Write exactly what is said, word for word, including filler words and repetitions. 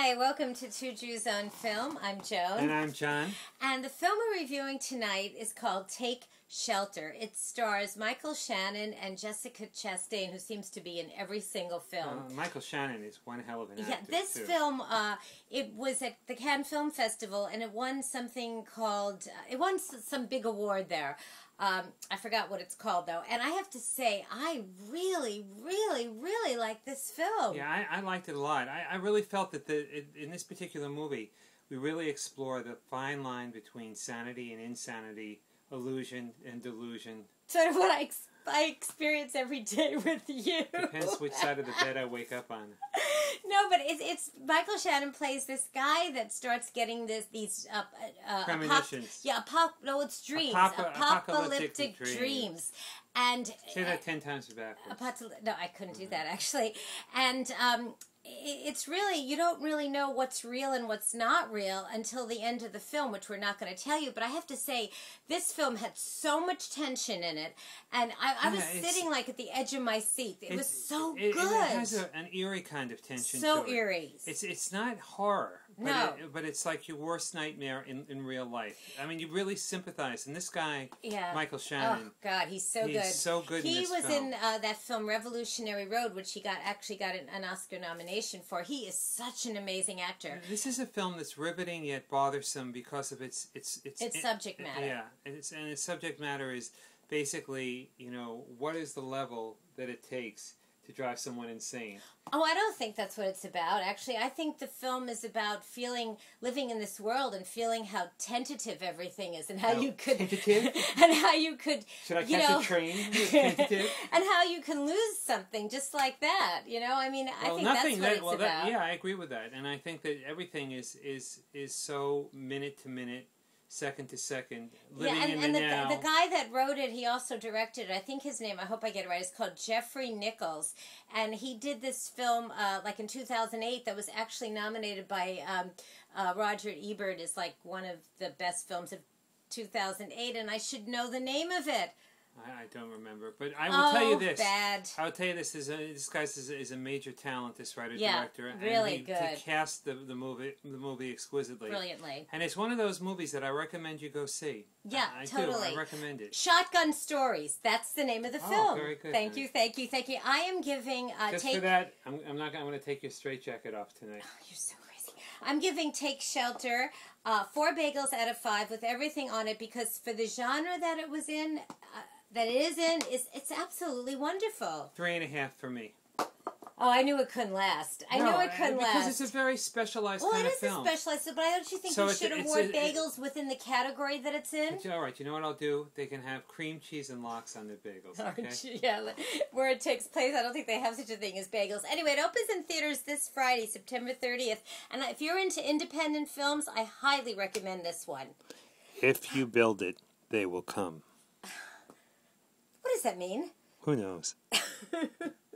Hi, welcome to Two Jews on Film. I'm Joan. And I'm John. And the film we're reviewing tonight is called Take Shelter. It stars Michael Shannon and Jessica Chastain, who seems to be in every single film. Uh, Michael Shannon is one hell of an yeah, actor, this too. film, uh, it was at the Cannes Film Festival, and it won something called, uh, it won s- some big award there. Um, I forgot what it's called, though. And I have to say, I really, really, really like this film. Yeah, I, I liked it a lot. I, I really felt that the it, in this particular movie, we really explore the fine line between sanity and insanity, illusion and delusion. Sort of what I, ex- I experience every day with you. Depends which side of the bed I wake up on. No, but it's it's Michael Shannon plays this guy that starts getting this these uh, uh, Premonitions. Apop- yeah, apop- no, it's dreams. Apoca- apocalyptic, apocalyptic dreams. dreams. And Say that ten times backwards. Apocalyptic, no, I couldn't do that actually. And um, it's really, you don't really know what's real and what's not real until the end of the film, which we're not going to tell you. But I have to say, this film had so much tension in it, and I, I was Yeah, sitting like at the edge of my seat. It was so it, good. It has a, an eerie kind of tension So to it. eerie. It's it's not horror. But No. It, but it's like your worst nightmare in, in real life. I mean, you really sympathize. And this guy, Yeah. Michael Shannon, Oh God, he's so he's good. so good He in this was film. in uh, that film Revolutionary Road, which he got actually got an, an Oscar nomination for. He is such an amazing actor. This is a film that's riveting yet bothersome because of its its its, Its it- subject matter. Yeah, and its and its subject matter is basically, you know, what is the level that it takes to drive someone insane? Oh, I don't think that's what it's about. Actually, I think the film is about feeling, living in this world and feeling how tentative everything is, and how How you could, tentative? and how you could, Should I you catch know, a train? with tentative? and how you can lose something just like that. You know, I mean, I Well, think nothing. that's what that, it's well, about. that, yeah, I agree with that, and I think that everything is is is so minute to minute, second to second, living yeah, and, in and the the, now. the guy that wrote it, he also directed it. I think his name, I hope I get it right, is called Jeffrey Nichols. And he did this film uh, like in two thousand eight that was actually nominated by um, uh, Roger Ebert as like one of the best films of two thousand eight. And I should know the name of it. I, I don't remember, but I will oh, tell you this. bad. I will tell you this: is a, this guy is a, is a major talent. This writer Yeah, director, and really he, good. He cast the the movie the movie exquisitely, Brilliantly. and it's one of those movies that I recommend you go see. Yeah, I, I totally. do. I recommend it. Shotgun Stories. That's the name of the Oh, film. very good, Thank honey. you, thank you, thank you. I am giving uh, Just take. for that, I'm, I'm not. I'm going to take your straitjacket off tonight. You're so crazy. I'm giving Take Shelter uh, four bagels out of five with everything on it because for the genre that it was in, uh, that it is in, it's, it's absolutely wonderful. Three and a half for me. Oh, I knew it couldn't last. I no, knew it couldn't because last. it's a very specialized well, kind it of is film. a specialized, but don't you think So you it's- should it's award a- it- bagels within the category that it's in? But, all right, you know what I'll do? They can have cream cheese and lox on their bagels. Okay. Yeah, where it takes place. I don't think they have such a thing as bagels. Anyway, it opens in theaters this Friday, September thirtieth. And if you're into independent films, I highly recommend this one. If you build it, they will come. What does that mean? Who knows?